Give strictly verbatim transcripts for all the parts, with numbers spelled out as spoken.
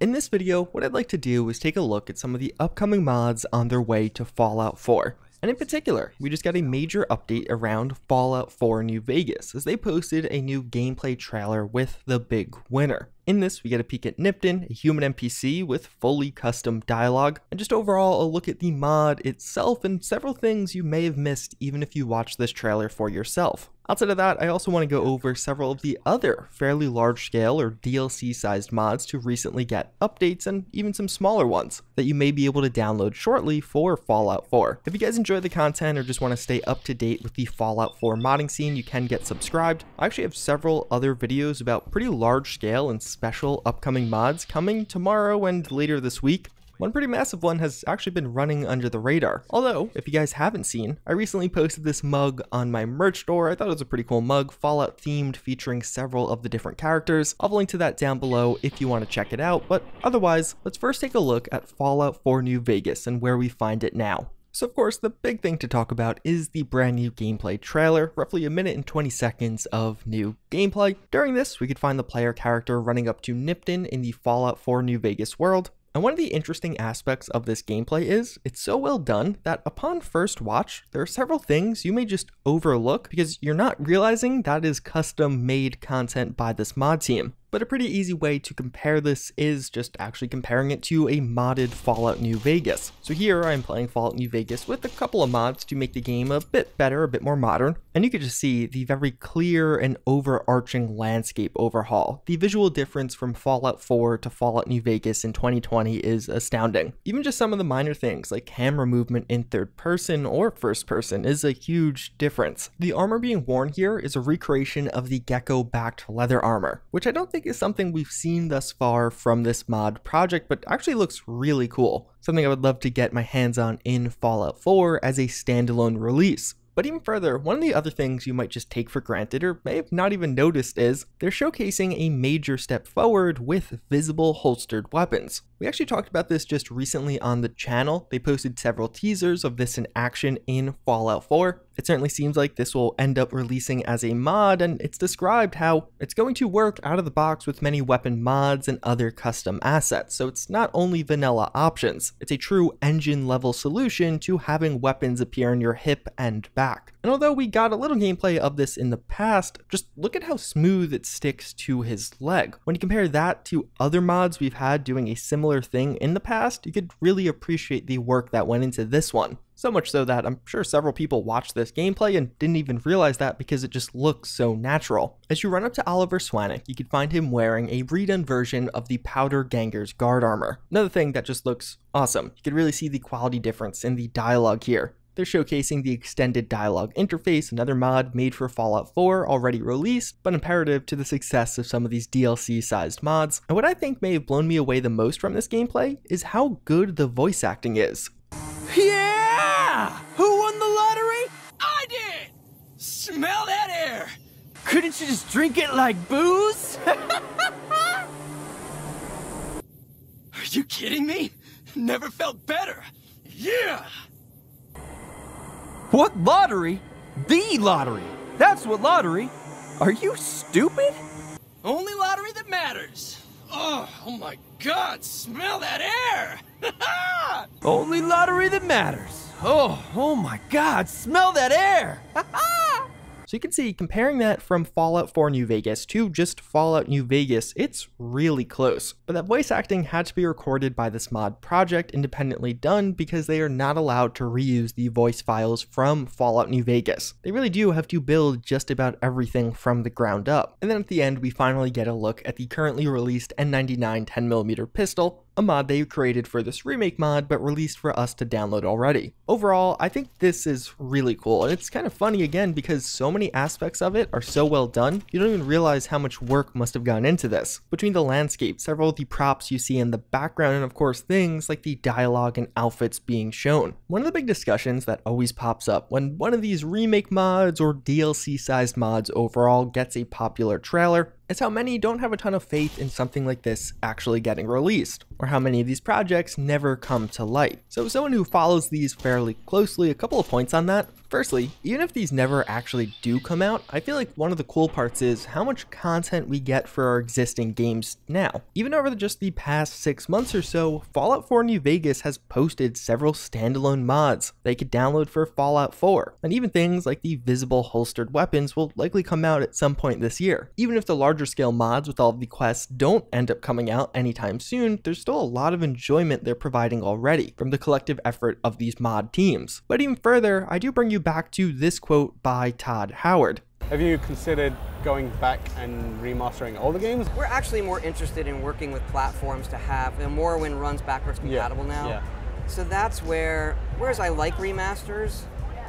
In this video, what I'd like to do is take a look at some of the upcoming mods on their way to Fallout four. And in particular, we just got a major update around Fallout four New Vegas, as they posted a new gameplay trailer with the big winner. In this, we get a peek at Nipton, a human N P C with fully custom dialogue, and just overall a look at the mod itself and several things you may have missed even if you watch this trailer for yourself. Outside of that, I also want to go over several of the other fairly large-scale or D L C-sized mods to recently get updates, and even some smaller ones that you may be able to download shortly for Fallout four. If you guys enjoy the content or just want to stay up to date with the Fallout four modding scene, you can get subscribed. I actually have several other videos about pretty large-scale and special upcoming mods coming tomorrow and later this week. One pretty massive one has actually been running under the radar. Although, if you guys haven't seen, I recently posted this mug on my merch store. I thought it was a pretty cool mug, Fallout themed, featuring several of the different characters. I'll link to that down below if you want to check it out, but otherwise, let's first take a look at Fallout four New Vegas and where we find it now. So of course, the big thing to talk about is the brand new gameplay trailer, roughly a minute and twenty seconds of new gameplay. During this, we could find the player character running up to Nipton in the Fallout four New Vegas world. And one of the interesting aspects of this gameplay is it's so well done that upon first watch, there are several things you may just overlook because you're not realizing that is custom made content by this mod team. But a pretty easy way to compare this is just actually comparing it to a modded Fallout New Vegas. So here I'm playing Fallout New Vegas with a couple of mods to make the game a bit better, a bit more modern. And you can just see the very clear and overarching landscape overhaul. The visual difference from Fallout four to Fallout New Vegas in twenty twenty is astounding. Even just some of the minor things like camera movement in third person or first person is a huge difference. The armor being worn here is a recreation of the gecko-backed leather armor, which I don't think is something we've seen thus far from this mod project, but actually looks really cool. Something I would love to get my hands on in Fallout four as a standalone release. But even further, one of the other things you might just take for granted or may have not even noticed is they're showcasing a major step forward with visible holstered weapons. We actually talked about this just recently on the channel. They posted several teasers of this in action in Fallout four. It certainly seems like this will end up releasing as a mod, and it's described how it's going to work out of the box with many weapon mods and other custom assets. So it's not only vanilla options, it's a true engine level solution to having weapons appear on your hip and back. And although we got a little gameplay of this in the past, just look at how smooth it sticks to his leg. When you compare that to other mods we've had doing a similar thing in the past, you could really appreciate the work that went into this one. So much so that I'm sure several people watched this gameplay and didn't even realize that because it just looks so natural. As you run up to Oliver Swanek, you can find him wearing a redone version of the Powder Ganger's guard armor. Another thing that just looks awesome. You can really see the quality difference in the dialogue here. They're showcasing the extended dialogue interface, another mod made for Fallout four, already released, but imperative to the success of some of these D L C-sized mods. And what I think may have blown me away the most from this gameplay is how good the voice acting is. Yeah! Who won the lottery? I did! Smell that air! Couldn't you just drink it like booze? Are you kidding me? Never felt better. Yeah! What lottery? The lottery! That's what lottery! Are you stupid? Only lottery that matters. Oh, oh my God, smell that air! Only lottery that matters. Oh, oh my God, smell that air! So you can see, comparing that from Fallout four New Vegas to just Fallout New Vegas, it's really close. But that voice acting had to be recorded by this mod project, independently done, because they are not allowed to reuse the voice files from Fallout New Vegas. They really do have to build just about everything from the ground up. And then at the end, we finally get a look at the currently released N ninety-nine ten millimeter pistol, a mod they created for this remake mod, but released for us to download already. Overall, I think this is really cool, and it's kind of funny again because so many aspects of it are so well done, you don't even realize how much work must have gone into this. Between the landscape, several of the props you see in the background, and of course things like the dialogue and outfits being shown. One of the big discussions that always pops up when one of these remake mods or D L C-sized mods overall gets a popular trailer is how many don't have a ton of faith in something like this actually getting released, or how many of these projects never come to light. So as someone who follows these fairly closely, a couple of points on that. Firstly, even if these never actually do come out, I feel like one of the cool parts is how much content we get for our existing games now. Even over just the past six months or so, Fallout four New Vegas has posted several standalone mods they could download for Fallout four, and even things like the visible holstered weapons will likely come out at some point this year. Even if the larger scale mods with all of the quests don't end up coming out anytime soon, there's still a lot of enjoyment they're providing already from the collective effort of these mod teams. But even further, I do bring you back to this quote by Todd Howard. Have you considered going back and remastering all the games? We're actually more interested in working with platforms to have, and Morrowind runs backwards compatible yeah. now. Yeah. So that's where, whereas I like remasters,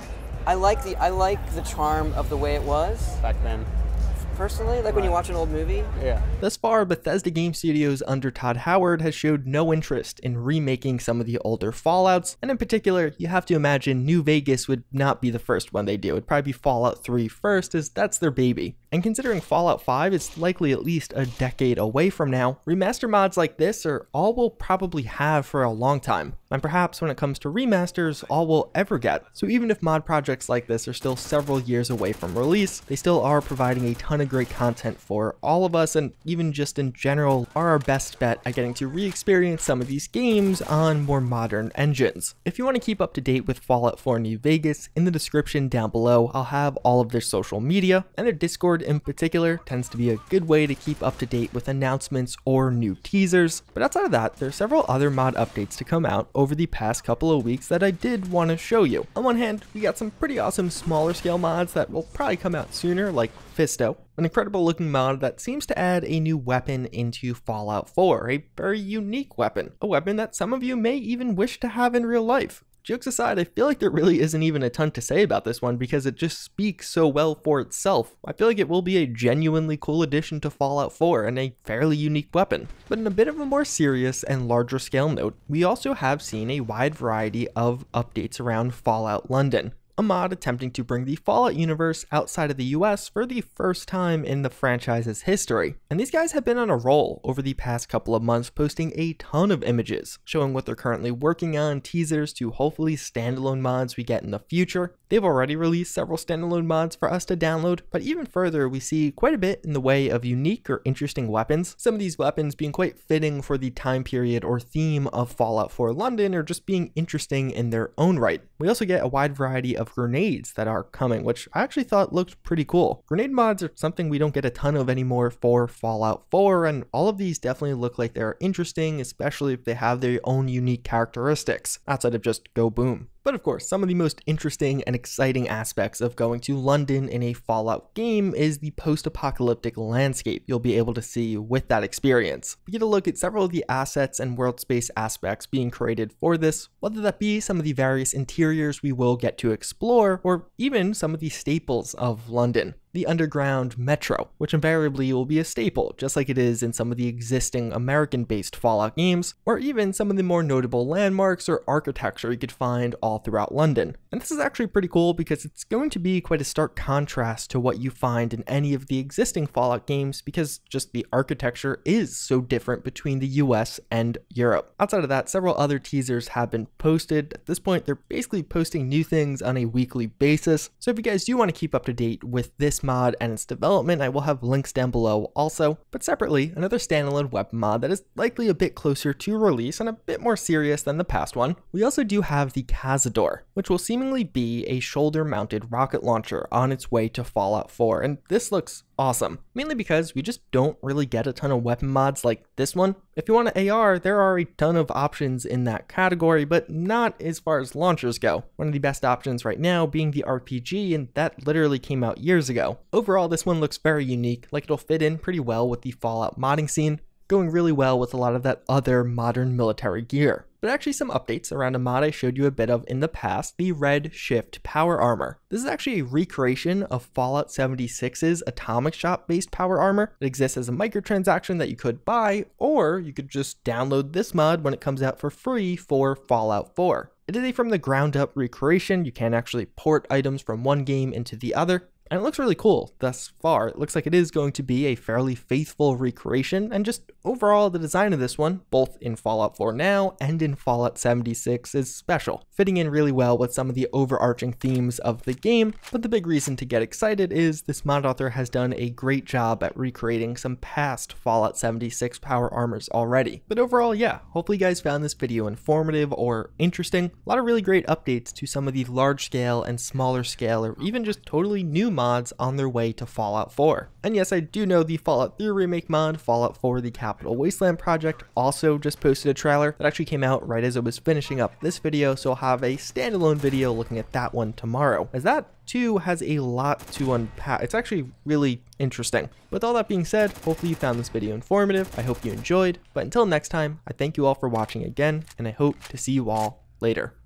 I like the I like the charm of the way it was back then. Personally, like right. when you watch an old movie. Yeah. Thus far, Bethesda Game Studios under Todd Howard has showed no interest in remaking some of the older Fallouts, and in particular, you have to imagine New Vegas would not be the first one they do. It'd probably be Fallout three first, as that's their baby. And considering Fallout five is likely at least a decade away from now, remaster mods like this are all we'll probably have for a long time. And perhaps when it comes to remasters, all we'll ever get. So even if mod projects like this are still several years away from release, they still are providing a ton of great content for all of us, and even just in general are our best bet at getting to re-experience some of these games on more modern engines. If you want to keep up to date with Fallout four New Vegas, in the description down below I'll have all of their social media, and their Discord in particular tends to be a good way to keep up to date with announcements or new teasers. But outside of that, there are several other mod updates to come out over the past couple of weeks that I did want to show you. On one hand, we got some pretty awesome smaller scale mods that will probably come out sooner, like Fisto, an incredible looking mod that seems to add a new weapon into Fallout four, a very unique weapon, a weapon that some of you may even wish to have in real life. Jokes aside, I feel like there really isn't even a ton to say about this one because it just speaks so well for itself. I feel like it will be a genuinely cool addition to Fallout four and a fairly unique weapon. But in a bit of a more serious and larger scale note, we also have seen a wide variety of updates around Fallout London, a mod attempting to bring the Fallout universe outside of the U S for the first time in the franchise's history. And these guys have been on a roll over the past couple of months, posting a ton of images, showing what they're currently working on, teasers to hopefully standalone mods we get in the future. They've already released several standalone mods for us to download, but even further, we see quite a bit in the way of unique or interesting weapons. Some of these weapons being quite fitting for the time period or theme of Fallout four London, or just being interesting in their own right. We also get a wide variety of grenades that are coming, which I actually thought looked pretty cool. Grenade mods are something we don't get a ton of anymore for Fallout four, and all of these definitely look like they're interesting, especially if they have their own unique characteristics, outside of just go boom. But of course, some of the most interesting and exciting aspects of going to London in a Fallout game is the post-apocalyptic landscape you'll be able to see with that experience. We get a look at several of the assets and world space aspects being created for this, whether that be some of the various interiors we will get to explore, or even some of the staples of London. The underground metro, which invariably will be a staple, just like it is in some of the existing American-based Fallout games, or even some of the more notable landmarks or architecture you could find all throughout London. And this is actually pretty cool because it's going to be quite a stark contrast to what you find in any of the existing Fallout games, because just the architecture is so different between the U S and Europe. Outside of that, several other teasers have been posted. At this point, they're basically posting new things on a weekly basis, so if you guys do want to keep up to date with this mod and its development, I will have links down below also. But separately, another standalone weapon mod that is likely a bit closer to release and a bit more serious than the past one. We also do have the Cazador, which will seemingly be a shoulder-mounted rocket launcher on its way to Fallout four, and this looks awesome, mainly because we just don't really get a ton of weapon mods like this one. If you want an A R, there are a ton of options in that category, but not as far as launchers go. One of the best options right now being the R P G, and that literally came out years ago. Overall, this one looks very unique, like it'll fit in pretty well with the Fallout modding scene, going really well with a lot of that other modern military gear. But actually some updates around a mod I showed you a bit of in the past, the Red Shift Power Armor. This is actually a recreation of Fallout seventy-six's Atomic Shop based power armor. It exists as a microtransaction that you could buy, or you could just download this mod when it comes out for free for Fallout four. It is a from the ground up recreation. You can actually port items from one game into the other. And it looks really cool thus far. It looks like it is going to be a fairly faithful recreation, and just overall the design of this one, both in Fallout four now and in Fallout seventy-six, is special, fitting in really well with some of the overarching themes of the game. But the big reason to get excited is this mod author has done a great job at recreating some past Fallout seventy-six power armors already. But overall, yeah, hopefully you guys found this video informative or interesting. A lot of really great updates to some of the large scale and smaller scale, or even just totally new mods on their way to Fallout four. And yes, I do know the Fallout three remake mod, Fallout four The Capital Wasteland Project, also just posted a trailer that actually came out right as I was finishing up this video, so I'll have a standalone video looking at that one tomorrow, as that too has a lot to unpack. It's actually really interesting. With all that being said, hopefully you found this video informative. I hope you enjoyed, but until next time, I thank you all for watching again, and I hope to see you all later.